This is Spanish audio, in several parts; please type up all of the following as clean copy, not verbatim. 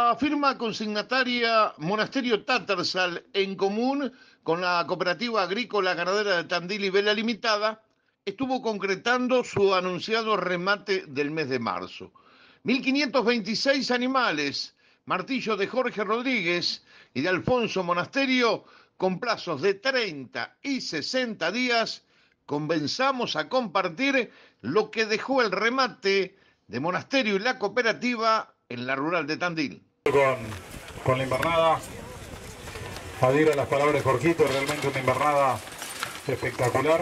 La firma consignataria Monasterio Tattersall, en común con la Cooperativa Agrícola Ganadera de Tandil y Vela Limitada, estuvo concretando su anunciado remate del mes de marzo. 1.526 animales, martillo de Jorge Rodríguez y de Alfonso Monasterio, con plazos de 30 y 60 días, comenzamos a compartir lo que dejó el remate de Monasterio y la cooperativa en la rural de Tandil. Con la invernada, adhiero a las palabras de Jorgito, realmente una invernada espectacular.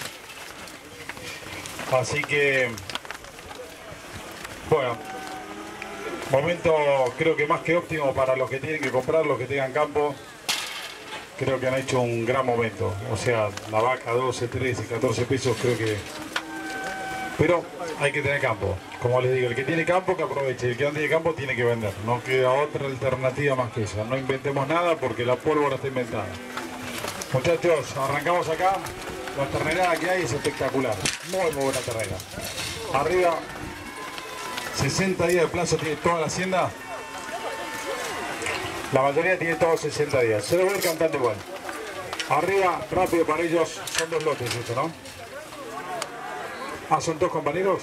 Así que, bueno, momento creo que más que óptimo para los que tienen que comprar, los que tengan campo. Creo que han hecho un gran momento. O sea, la vaca 12, 13, 14 pesos creo que... Pero hay que tener campo. Como les digo, el que tiene campo que aproveche. El que no tiene campo tiene que vender. No queda otra alternativa más que esa. No inventemos nada porque la pólvora está inventada. Muchachos, arrancamos acá. La ternera que hay es espectacular. Muy buena ternera. Arriba, 60 días de plazo tiene toda la hacienda. La mayoría tiene todos 60 días. Se lo voy a ir cantando igual. Arriba, rápido para ellos. Son dos lotes esto, ¿no? Ah, ¿son dos compañeros?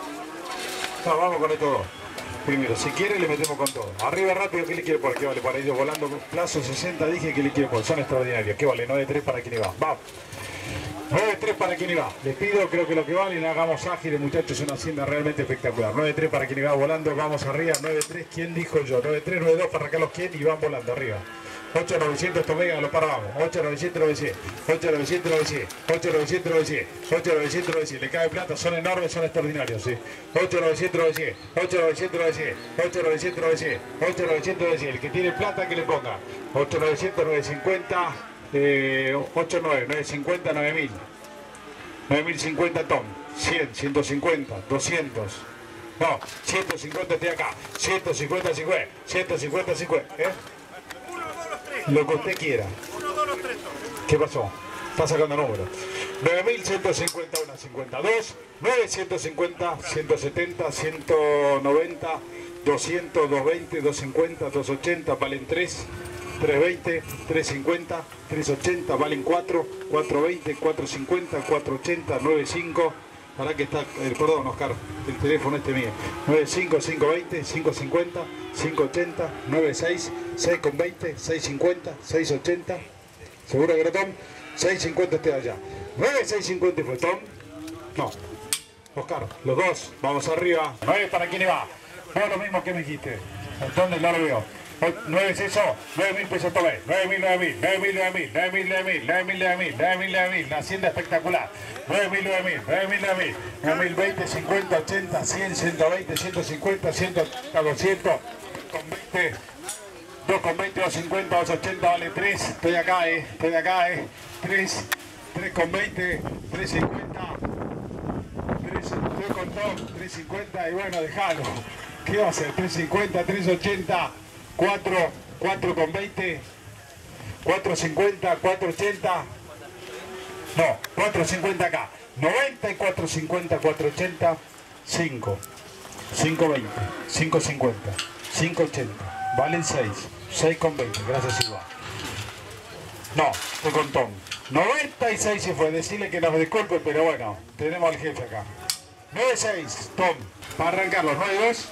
No, vamos con estos dos. Primero, si quiere le metemos con todo. Arriba rápido, ¿qué le quiere poner? ¿Qué vale para ellos volando? Plazo 60, dije que le quiere poner. Son extraordinarios. ¿Qué vale? 9-3 para quien va. Va. 9-3 para quien va. Les pido, creo que lo que vale, hagamos ágiles, muchachos, es una hacienda realmente espectacular. 9-3 para quien va volando, vamos arriba. 9-3, ¿quién dijo yo? 9-3, 9-2 para arrancarlos, ¿quién? Y van volando arriba. 8-900, Tomega, lo paramos. 8-900, 900. 8-900, 900. 8-900, 900. 8-900, 900. Le cae plata, son enormes, son extraordinarios, sí. 8-900, 900. 8-900, 900. 8-900, 900. 8-900, 900. El que tiene plata, que le ponga. 8-900, 950. 8-9, 950, 9000. 9050 Tom. 100, 150, 200. No, 150 estoy acá. 150, 50. 150, 50. Lo que usted quiera. ¿Qué pasó? Está sacando números. 9150, 152, 950, 170, 190, 200, 220, 250, 280, valen 3, 320, 350, 380, valen 4, 420, 450, 480, 95. Ahora que está, perdón Oscar, el teléfono este mío. 95, 520, 550, 580, 96, 6,20, 650, 680. ¿Seguro que era Tom? 650 esté allá. 9650 fue Tom. No. Oscar, los dos, vamos arriba. 9 para quién va. Vos lo mismo que me dijiste. Entonces no lo veo. 9 es eso, 9.000 pesos tomé, 9.000, 9.000, 9.000, 9.000, 9.000, 9.000, 9.000, 9.000, 9.000, la hacienda espectacular, 9.000, 9.000, 9.000, 9.000, 9.000, 20, 50, 80, 100, 120, 150, 180, 200, con 20, 2 con 20, 250, 280, vale 3, estoy acá, 3, 3 con 20, 350, 3 con todo, 350 y bueno, dejalo, ¿qué va a hacer? 350, 380, 4 con 20, 450, 480, no, 450 acá, 90 y 450, 480, 5, 520, 550, 580, valen 6, 6 con 20, gracias Silva. No, estoy con Tom. 96 se fue, decirle que nos disculpe, pero bueno, tenemos al jefe acá. 96, Tom, para arrancarlos, 92,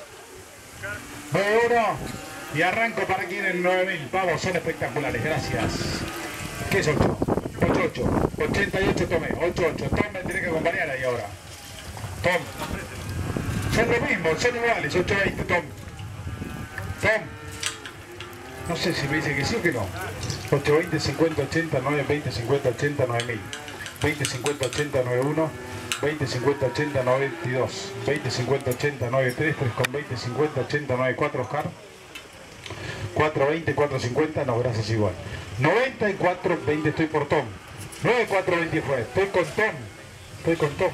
91. Y arranco para aquí en el 9000. Vamos, son espectaculares, gracias. ¿Qué es 8? 88. 88 tomé. 88. Tom me tiene que acompañar ahí ahora. Tom. Son lo mismo, son iguales. 820, Tom. Tom. No sé si me dice que sí o que no. 820, 50, 80, 920, 50, 80, 9000. 20, 50, 80, 91. 20, 50, 80, 92. 20, 50, 80, 93. 3 con 20, 50, 80, 94, Oscar. 420, 450, no, gracias igual. 90 y 420 estoy por Tom. 9, 420 fue, estoy con Tom. Estoy con Tom.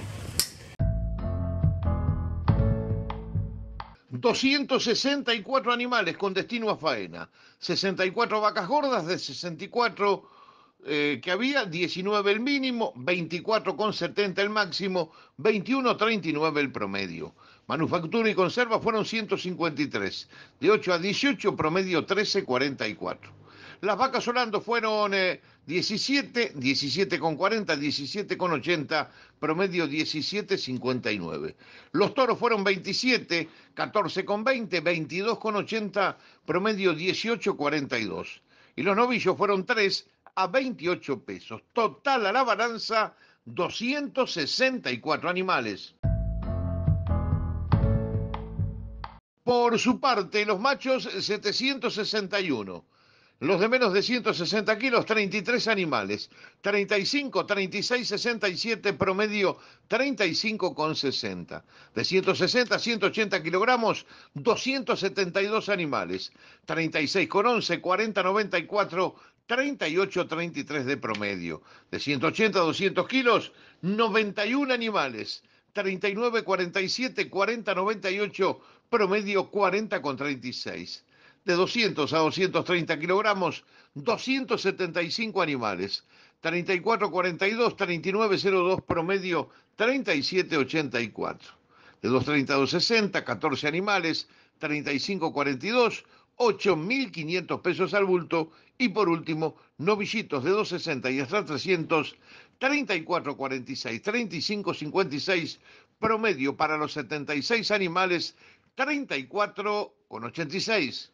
264 animales con destino a faena. 64 vacas gordas de 64 que había, 19 el mínimo, 24,70 el máximo, 21,39 el promedio. Manufactura y conserva fueron 153, de 8 a 18, promedio 13,44. Las vacas Orando fueron 17, 17,40, 17,80, promedio 17,59. Los toros fueron 27, 14,20, 22,80, promedio 18,42. Y los novillos fueron 3 a 28 pesos. Total a la balanza, 264 animales. Por su parte, los machos, 761. Los de menos de 160 kilos, 33 animales. 35, 36, 67, promedio 35,60. De 160 a 180 kilogramos, 272 animales. 36,11, 40, 94, 38, 33 de promedio. De 180 a 200 kilos, 91 animales. 39, 47, 40, 98, promedio 40,36. De 200 a 230 kilogramos, 275 animales. 34,42, 39,02, promedio 37,84. De 230 a 260, 14 animales. 35,42, 8.500 pesos al bulto. Y por último, novillitos de 260 y hasta 300, 34,46, 35,56, promedio para los 76 animales, 34,86.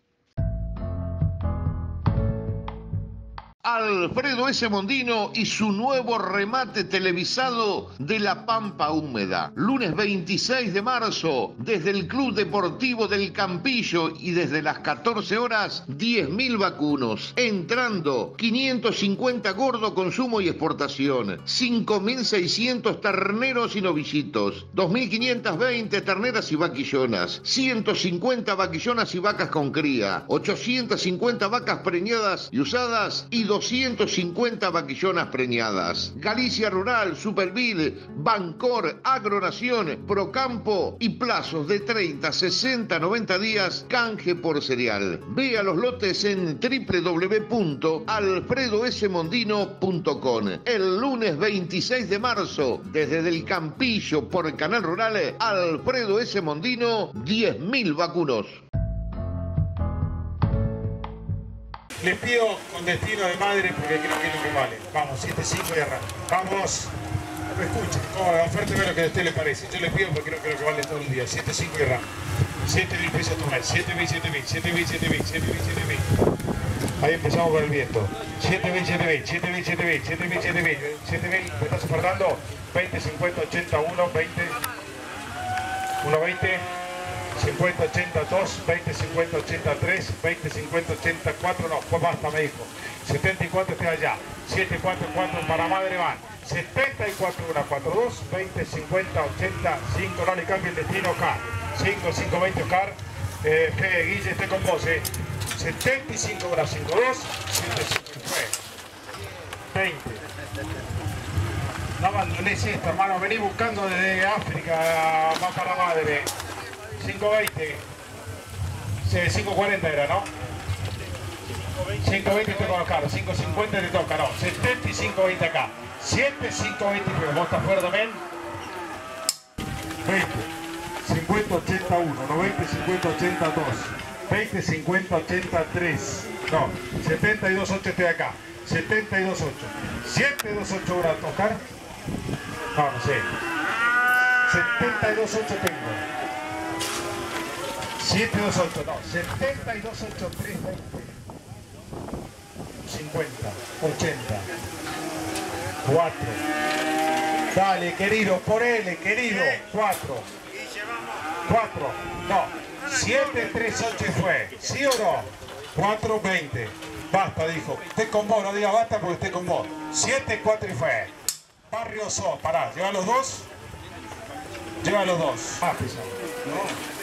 Alfredo S. Mondino y su nuevo remate televisado de La Pampa Húmeda. Lunes 26 de marzo, desde el Club Deportivo del Campillo y desde las 14 horas, 10.000 vacunos. Entrando, 550 gordo, consumo y exportación. 5.600 terneros y novillitos. 2.520 terneras y vaquillonas. 150 vaquillonas y vacas con cría. 850 vacas preñadas y usadas y 250 vaquillonas preñadas. Galicia Rural, Superville, Bancor, Agronación, Procampo y plazos de 30, 60, 90 días, canje por cereal. Vea los lotes en www.alfredosmondino.com. El lunes 26 de marzo, desde el Campillo por Canal Rural, Alfredo S. Mondino, 10.000 vacunos. Les pido con destino de madre porque creo que es lo que vale. Vamos, 7-5 y arranca. Vamos. No escuchen, oférteme lo que a usted le parece. Yo les pido porque creo que es lo que vale todo el día. 7-5 y arranca. 7.000 pesos tu mes. 7.000, 7.000, 7.000, 7.000, 7.000, 7.000. Ahí empezamos con el viento. 7.000, 7.000, 7.000, 7.000, 7.000, 7.000, 7.000. ¿Me estás ofertando? 20, 50, 80, 1, 20. 1, 20. 50, 80, 2, 20, 50, 80, 3, 20, 50, 80, 4, no, pues basta, me dijo. 74 está allá, 7, 4, 4 para madre van. 74, 1, 4, 2, 20, 50, 80, 5, no le cambie el destino, Oscar. 5, 5, 20, Oscar. Fede, Guille, esté con vos, 75, 1, 5, 2, 7, 5, fue. 20. No abandones esto, hermano, vení buscando desde África, más para madre. 5.20, 5.40 era, ¿no? 5.20 te toca acá, 5.50 te toca, no, 70 y 5.20 acá, 7, 5.20, pero vos estás fuera también. 20, 50, 81, 90, 50, 82, 20, 50, 83, no, 72, 8 estoy acá, 72, 8, 7, 2, 8 horas a tocar, no, no sé, 72, 8 tengo. 728, no, 72, 8, 3, 20, 50, 80, 4, dale querido, por él, querido, 4, 4, no, 7, 3, 8 fue, ¿sí o no? 4, 20, basta, dijo, esté con vos, no diga basta porque esté con vos, 7, 4 y fue, Barrio So, pará, lleva los dos, ah, pisa, no.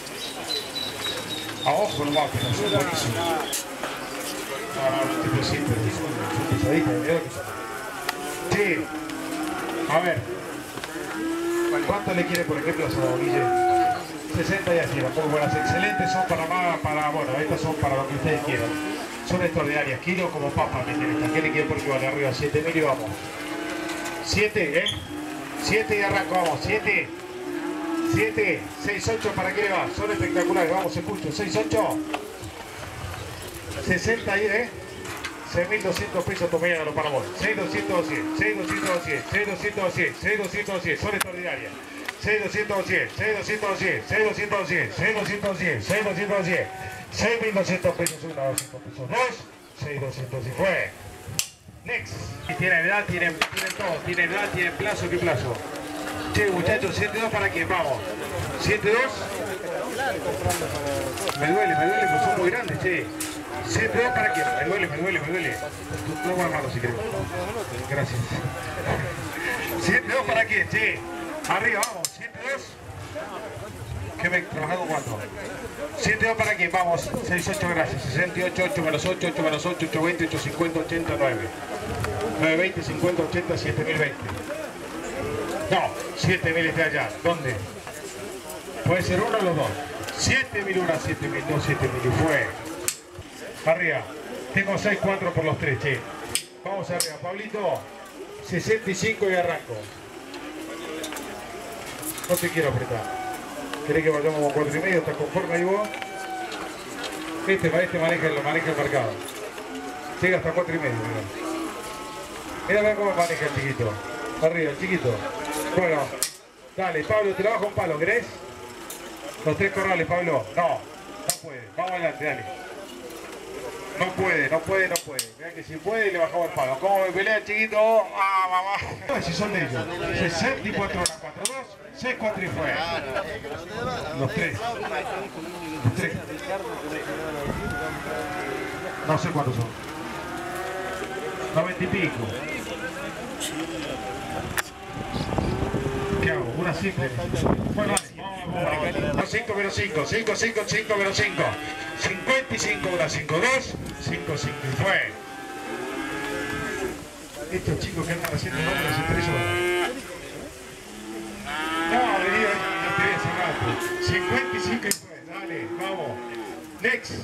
A ojo nomás, que no son buenísimos. No, no te presento, son pisaditas, mira lo que son. Sí. A ver. ¿Cuánto le quiere, por ejemplo, a Guille? 60 y así, muy buenas, excelentes, son para bueno, estas son para lo que ustedes quieran. Son extraordinarias, kilo como papa que tiene esta. ¿Qué le quiere por que vale arriba? 7.000 y vamos. 7, 7 y arranco, vamos, 7. 7, 6, 8, ¿para qué le va? Son espectaculares, vamos, escucho, 6, 8. 60 y 6.200 pesos, tomíalo para vos. 6.200, 6.200, 6.200, 6.200, son extraordinarias. 6.200, 6.200, 6.200, 6.200, 6.200, 6.200 pesos, 1, 200 pesos, 2, 6.200 y fue. Next. Y tiene edad, tienen todo, tiene edad, tienen plazo, ¿qué plazo? Che, muchachos, 7.2 para quién, vamos. 7.2. Me duele, pues son muy grandes, che. 7.2 para quién, me duele. No voy a armarlo si querés. Gracias. 7.2 para quién, che. Arriba, vamos, 7.2. ¿Qué me he trabajado cuánto? 7.2 para quién, vamos. 6.8, gracias. 68, 8 menos 8, 8 menos 8, 8.20, 8.50, 80, 9. 9.20, 50, 80, 7.020. No, 7.000 está allá. ¿Dónde? Puede ser uno o los dos. 7.000 una, 7.000 dos, 7.000 y fue. Arriba. Tengo 6.4 por los tres, che. Vamos arriba, Pablito. 65 y arranco. No te quiero apretar. ¿Querés que vayamos con 4.5? ¿Estás conforme ahí vos? Este maneja el mercado. Llega hasta 4.5, mira. Mira cómo maneja el chiquito. Arriba, el chiquito. Bueno, dale, Pablo, te la bajo un palo, ¿querés? Los 3 corrales, Pablo. No puede. Vamos adelante, dale. No puede. Mirá que si puede le bajamos el palo. ¿Cómo me pelea el chiquito? ¡Ah, mamá! Si son de ellos. 64 horas, 4, 2, 6, 4 y fue. Los 3. No sé cuántos son. 90 y pico. ¿Qué hago? Una simple. Bueno, vamos. 5 menos 5. 5, 5, 5 menos 5. 55, una 5, 2. 5, 5 y fue. Estos chicos que andan haciendo nombres en 3 horas. No, vení, no te voy a hacer rato. 55 y fue. Dale, vamos. Next.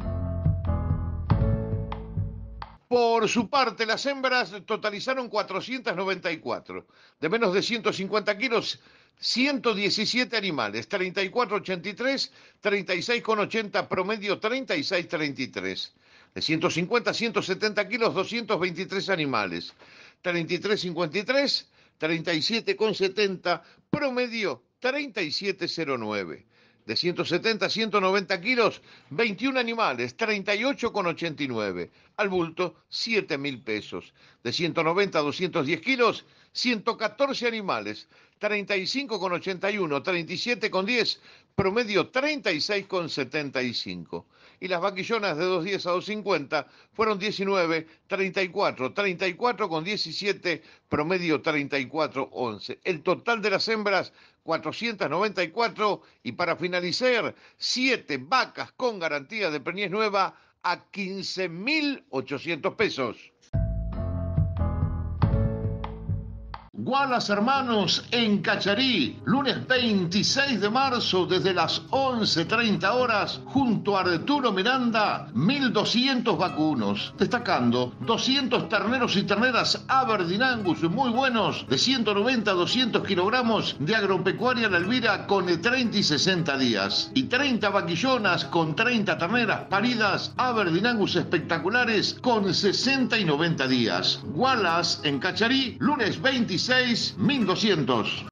Por su parte, las hembras totalizaron 494. De menos de 150 kilos, 117 animales. 34,83, 36,80, promedio 36,33. De 150 a 170 kilos, 223 animales. 33,53, 37,70, promedio 37,09. De 170 a 190 kilos, 21 animales, 38,89. Al bulto, 7.000 pesos. De 190 a 210 kilos, 114 animales, 35,81, 37,10, promedio 36,75. Y las vaquillonas de 210 a 250 fueron 19, 34, 34,17, promedio 34,11. El total de las hembras, 494, y para finalizar, 7 vacas con garantía de preñez nueva a 15.800 pesos. Wallace Hermanos en Cacharí, lunes 26 de marzo desde las 11:30 horas, junto a Arturo Miranda, 1.200 vacunos, destacando 200 terneros y terneras Aberdeen Angus muy buenos, de 190 a 200 kilogramos de agropecuaria La Elvira con 30 y 60 días, y 30 vaquillonas con 30 terneras paridas Aberdeen Angus espectaculares con 60 y 90 días. Wallace en Cacharí, lunes 26, 1.200.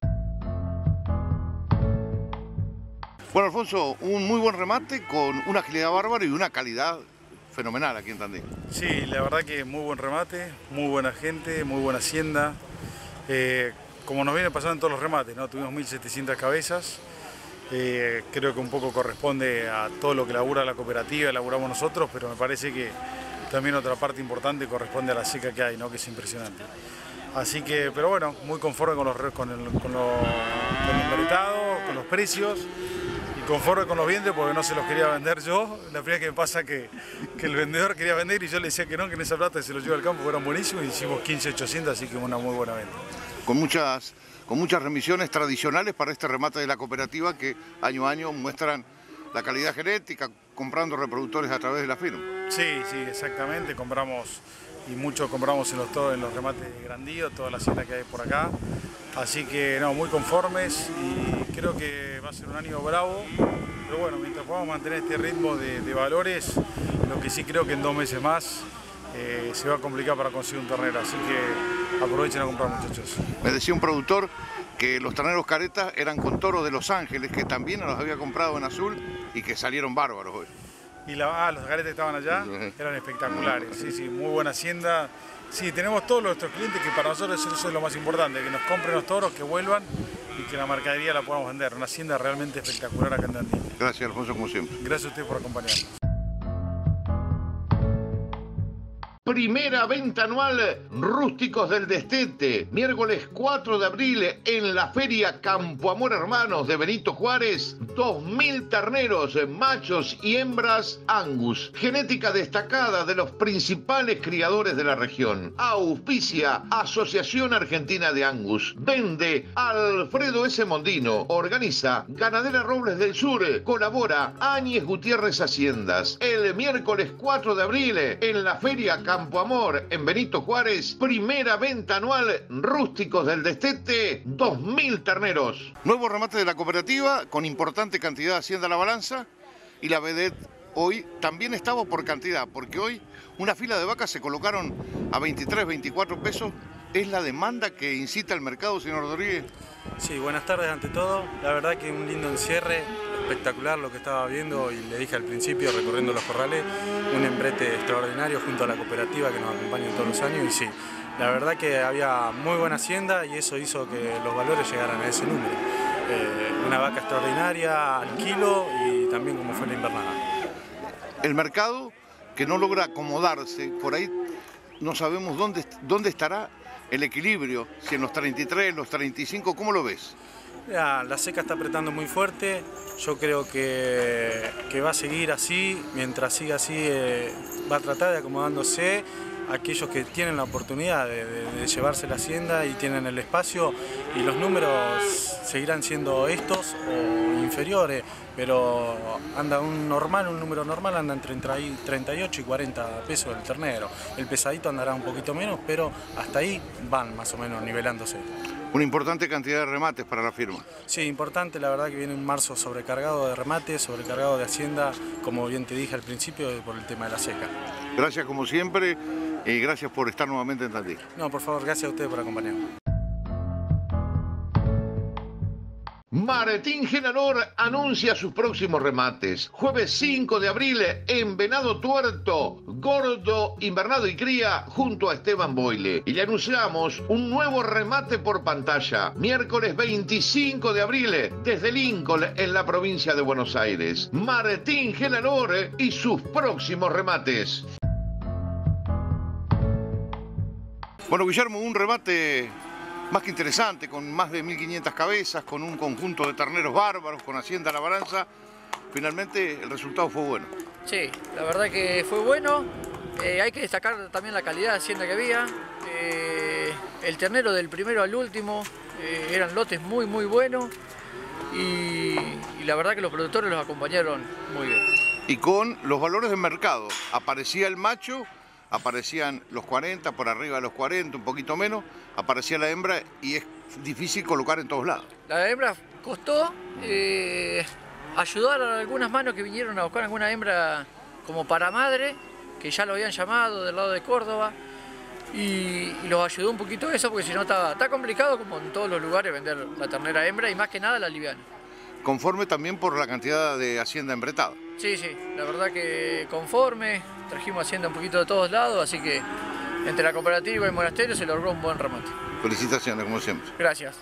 Bueno, Alfonso, un muy buen remate con una agilidad bárbara y una calidad fenomenal aquí en Tandil. Sí, la verdad que muy buen remate, muy buena gente, muy buena hacienda. Como nos viene pasando en todos los remates, ¿no? Tuvimos 1.700 cabezas. Creo que un poco corresponde a todo lo que labura la cooperativa, elaboramos nosotros, pero me parece que también otra parte importante corresponde a la seca que hay, ¿no? Que es impresionante. Así que, pero bueno, muy conforme con el mercado, con los precios, y conforme con los vientres porque no se los quería vender yo. La primera que me pasa que el vendedor quería vender y yo le decía que no, que en esa plata se los lleva al campo, que eran buenísimos, y hicimos 15.800, así que una muy buena venta. Con muchas remisiones tradicionales para este remate de la cooperativa que año a año muestran la calidad genética, comprando reproductores a través de la firma. Sí, exactamente, compramos y mucho compramos en los remates de Grandío, toda la hacienda que hay por acá. Así que no, muy conformes y creo que va a ser un año bravo. Pero bueno, mientras podamos mantener este ritmo de valores, lo que sí creo que en 2 meses más se va a complicar para conseguir un ternero. Así que aprovechen a comprar, muchachos. Me decía un productor que los terneros caretas eran con toros de Los Ángeles, que también los había comprado en azul y que salieron bárbaros hoy. Y los caretas que estaban allá eran espectaculares, sí, muy buena hacienda. Sí, tenemos todos nuestros clientes que para nosotros eso es lo más importante, que nos compren los toros, que vuelvan y que la mercadería la podamos vender. Una hacienda realmente espectacular acá en Tandil. Gracias, Alfonso, como siempre. Gracias a usted por acompañarnos. Primera venta anual Rústicos del Destete, miércoles 4 de abril en la Feria Campo Amor Hermanos de Benito Juárez, 2.000 terneros, machos y hembras Angus, genética destacada de los principales criadores de la región. Auspicia Asociación Argentina de Angus, vende Alfredo S. Mondino, organiza Ganadera Robles del Sur, colabora Áñez Gutiérrez Haciendas. El miércoles 4 de abril en la Feria Campo Amor en Benito Juárez, primera venta anual Rústicos del Destete, 2.000 terneros. Nuevo remate de la cooperativa con importante cantidad de hacienda a la balanza, y la vedette hoy también estaba por cantidad, porque hoy una fila de vacas se colocaron a 23, 24 pesos. ¿Es la demanda que incita el mercado, señor Rodríguez? Sí, buenas tardes ante todo. La verdad que un lindo encierre, espectacular lo que estaba viendo, y le dije al principio, recorriendo los corrales, un embrete extraordinario junto a la cooperativa que nos acompaña todos los años, y sí, la verdad que había muy buena hacienda y eso hizo que los valores llegaran a ese número. Una vaca extraordinaria al kilo y también como fue la invernada. El mercado que no logra acomodarse, por ahí no sabemos dónde estará el equilibrio, si en los 33, los 35, ¿cómo lo ves? La seca está apretando muy fuerte, yo creo que va a seguir así, mientras siga así va a tratar de acomodándose. Aquellos que tienen la oportunidad de llevarse la hacienda y tienen el espacio, y los números seguirán siendo estos o inferiores, pero anda un número normal anda entre 38 y 40 pesos el ternero. El pesadito andará un poquito menos, pero hasta ahí van más o menos nivelándose. Una importante cantidad de remates para la firma. Sí, importante, la verdad que viene un marzo sobrecargado de remates, sobrecargado de hacienda, como bien te dije al principio, por el tema de la seca. Gracias como siempre y gracias por estar nuevamente en Tandil. No, por favor, gracias a ustedes por acompañarnos. Martín Genaror anuncia sus próximos remates. Jueves 5 de abril en Venado Tuerto, Gordo, Invernado y Cría, junto a Esteban Boyle. Y le anunciamos un nuevo remate por pantalla. Miércoles 25 de abril desde Lincoln, en la provincia de Buenos Aires. Martín Genaror y sus próximos remates. Bueno, Guillermo, un remate más que interesante, con más de 1.500 cabezas, con un conjunto de terneros bárbaros, con hacienda a la balanza. Finalmente el resultado fue bueno. Sí, la verdad que fue bueno. Hay que destacar también la calidad de hacienda que había. El ternero del primero al último eran lotes muy buenos, y la verdad que los productores los acompañaron muy bien. Y con los valores de mercado, aparecía el macho, aparecían los 40, por arriba de los 40, un poquito menos, aparecía la hembra, y es difícil colocar en todos lados. La hembra costó, ayudar a algunas manos que vinieron a buscar alguna hembra como para madre, que ya lo habían llamado del lado de Córdoba, y los ayudó un poquito eso, porque si no está complicado, como en todos los lugares, vender la ternera hembra, y más que nada la liviana. Conforme también por la cantidad de hacienda embretada. Sí, la verdad que conforme, trajimos hacienda un poquito de todos lados, así que entre la cooperativa y el monasterio se logró un buen remate. Felicitaciones, como siempre. Gracias.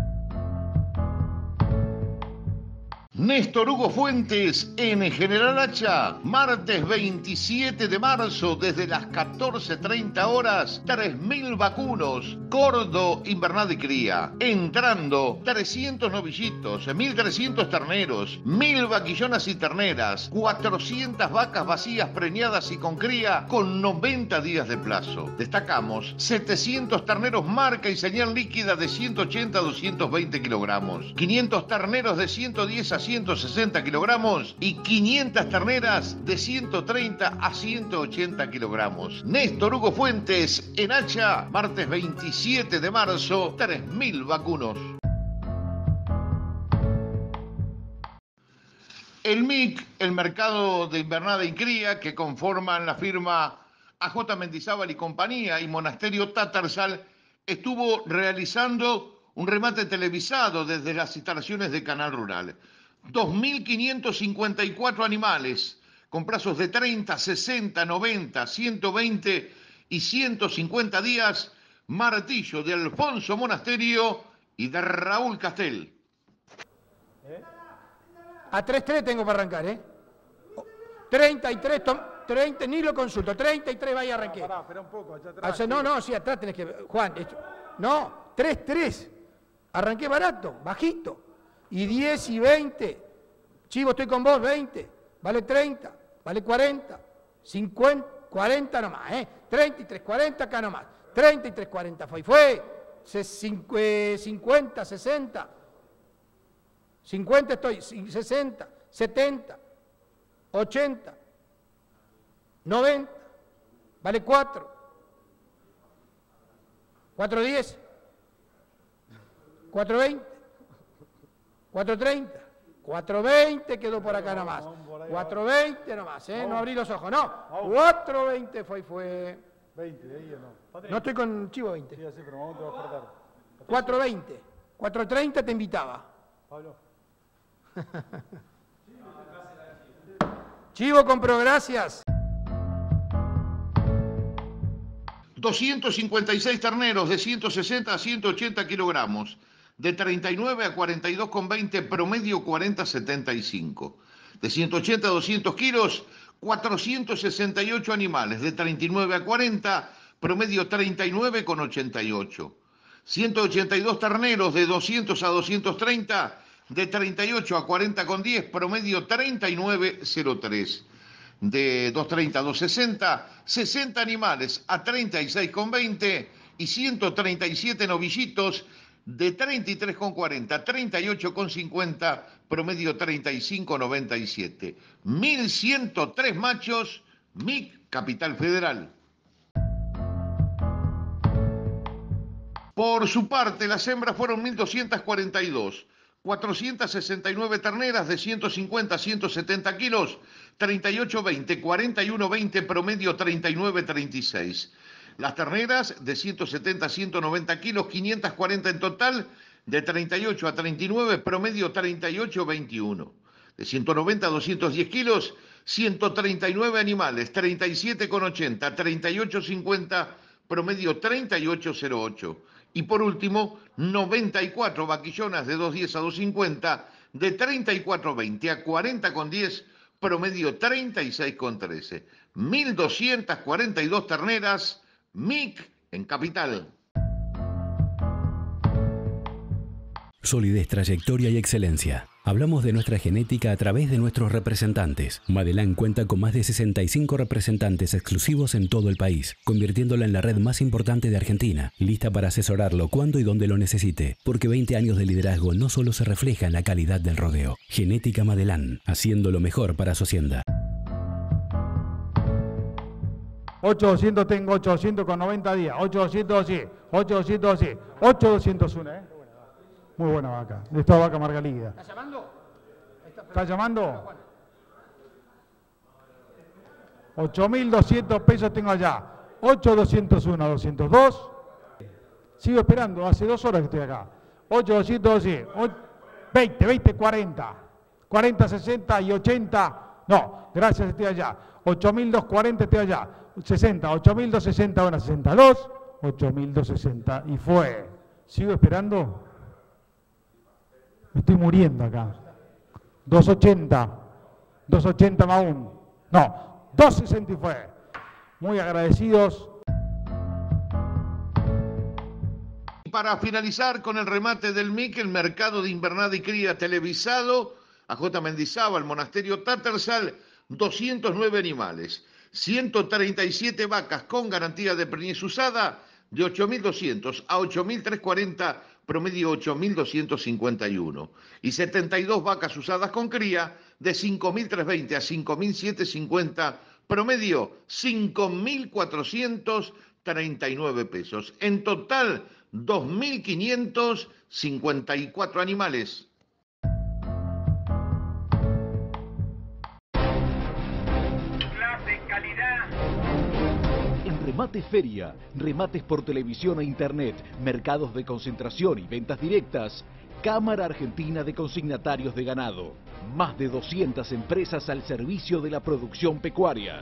Néstor Hugo Fuentes en General Hacha, martes 27 de marzo desde las 14:30 horas, 3.000 vacunos, Gordo, Invernado y Cría. Entrando 300 novillitos, 1.300 terneros, 1.000 vaquillonas y terneras, 400 vacas vacías preñadas y con cría con 90 días de plazo. Destacamos 700 terneros marca y señal líquida de 180 a 220 kilogramos, 500 terneros de 110 a 160 kilogramos y 500 terneras de 130 a 180 kilogramos. Néstor Hugo Fuentes en Hacha, martes 27 de marzo, 3.000 vacunos. El MIC, el mercado de invernada y cría, que conforman la firma AJ Mendizábal y compañía y Monasterio Tatarsal, estuvo realizando un remate televisado desde las instalaciones de Canal Rural. 2.554 animales, con plazos de 30, 60, 90, 120 y 150 días, martillo de Alfonso Monasterio y de Raúl Castel. A 3-3 tengo para arrancar, ¿eh? 33, 30, ni lo consulto, 33 vaya a arranque. Espera un poco, allá atrás. No, sí, atrás tenés que... Juan, no, 3-3. Arranqué barato, bajito. Y 10 y 20. Chivo, estoy con vos, 20. Vale 30, vale 40, 50, 40 nomás, ¿eh? 33, 40 acá nomás. 33, 40 fue. 50, 60. 50 estoy, 60, 70, 80, 90, vale 4, 4.10, 4.20, 4.30, 4.20 quedó por acá nomás, 4.20 nomás, no abrí los ojos, no, 4.20 fue. 20, de ahí o no. No estoy con Chivo 20. Sí, pero vamos a perder. 4.20, 4.30 te invitaba. Pablo. Chivo compró, gracias. 256 terneros de 160 a 180 kilogramos, de 39 a 42,20, promedio 40,75. De 180 a 200 kilos, 468 animales, de 39 a 40, promedio 39,88. 182 terneros de 200 a 230, de 38 a 40,10, promedio 39,03. De 230 a 260, 60 animales a 36,20 y 137 novillitos de 33,40 a 38,50, promedio 35,97. 1.103 machos, MIC Capital Federal. Por su parte, las hembras fueron 1.242. 469 terneras de 150 a 170 kilos, 38,20, 41,20, promedio 39,36. Las terneras de 170 a 190 kilos, 540 en total, de 38 a 39, promedio 38,21. De 190 a 210 kilos, 139 animales, 37,80, 38,50, promedio 38,08. Y por último, 94 vaquillonas de 210 a 250, de 34,20 a 40,10, promedio 36,13. 1.242 terneras, MIC en Capital. Solidez, trayectoria y excelencia. Hablamos de nuestra genética a través de nuestros representantes. Madelán cuenta con más de 65 representantes exclusivos en todo el país, convirtiéndola en la red más importante de Argentina, lista para asesorarlo cuando y donde lo necesite, porque 20 años de liderazgo no solo se refleja en la calidad del rodeo. Genética Madelán, haciendo lo mejor para su hacienda. 8.200 tengo, 8.200 con 90 días, 8.200 así, 8.200 así, 8.201, ¿eh? Muy buena vaca, de esta vaca Margalida. ¿Estás llamando? ¿Estás llamando? 8.200 pesos tengo allá, 8.201, 202. Sigo esperando, hace 2 horas que estoy acá. 8.200 así, 20, 40, 40, 60 y 80. No, gracias, estoy allá. 8.240 estoy allá. 60, 8.260, bueno, 62, 8.260 y fue. Sigo esperando. Me estoy muriendo acá. 280, 280 más aún. No, 260 y fue. Muy agradecidos. Para finalizar con el remate del MIC, el mercado de invernada y cría televisado, AJ Mendizábal, Monasterio Tatarsal, 209 animales, 137 vacas con garantía de preñez usada, de 8.200 a 8.340, promedio 8.251. Y 72 vacas usadas con cría de 5.320 a 5.750, promedio 5.439 pesos. En total, 2.554 animales. En Remate Feria, remates por televisión e internet, mercados de concentración y ventas directas, Cámara Argentina de Consignatarios de Ganado. Más de 200 empresas al servicio de la producción pecuaria.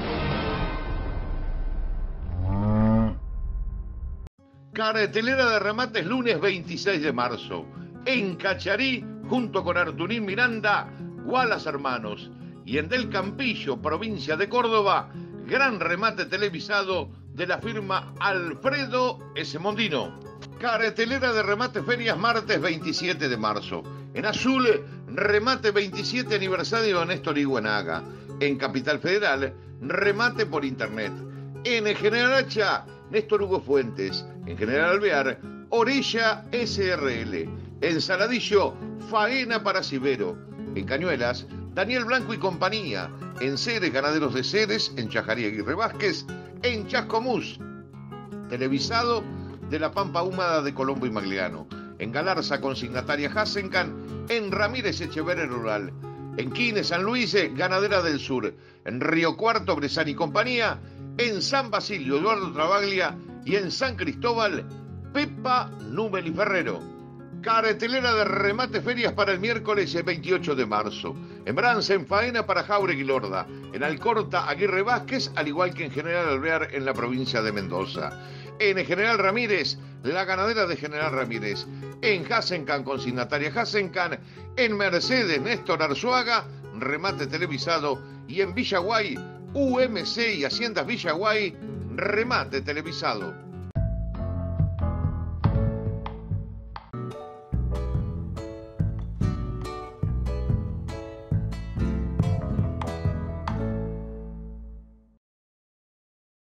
Cartelera de remates lunes 26 de marzo. En Cacharí, junto con Arturín Miranda, Wallace Hermanos. Y en Del Campillo, provincia de Córdoba, gran remate televisado de la firma Alfredo S. Mondino. Cartelera de remate ferias martes 27 de marzo. En Azul, remate 27 aniversario de Néstor Iguenaga. En Capital Federal, remate por internet. En General Hacha, Néstor Hugo Fuentes. En General Alvear, Orella SRL. En Saladillo, faena para Cibero. En Cañuelas, Daniel Blanco y compañía. En Ceres, Ganaderos de Ceres. En Chajarí Aguirre Vázquez. En Chascomús, televisado de la Pampa Húmeda de Colombo y Magliano. En Galarza, consignataria Hasencan. En Ramírez Echeverri Rural. En Quines, San Luis, Ganadera del Sur. En Río Cuarto, Bresán y compañía. En San Basilio, Eduardo Travaglia. Y en San Cristóbal, Pepa Númel y Ferrero. Cartelera de remate ferias para el miércoles 28 de marzo. En Brance, en faena para Jauregui y Lorda. En Alcorta, Aguirre Vázquez, al igual que en General Alvear en la provincia de Mendoza. En General Ramírez, la ganadera de General Ramírez. En Hasencan, consignataria Hasencan. En Mercedes, Néstor Arzuaga, remate televisado. Y en Villaguay, UMC y Haciendas Villaguay, remate televisado.